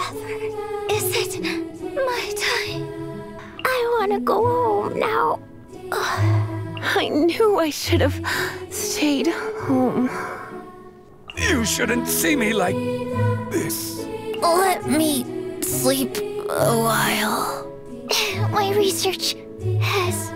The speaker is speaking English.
forever. Is it my time? I want to go home now. I knew I should have stayed home. You shouldn't see me like this. Let me sleep a while. My research has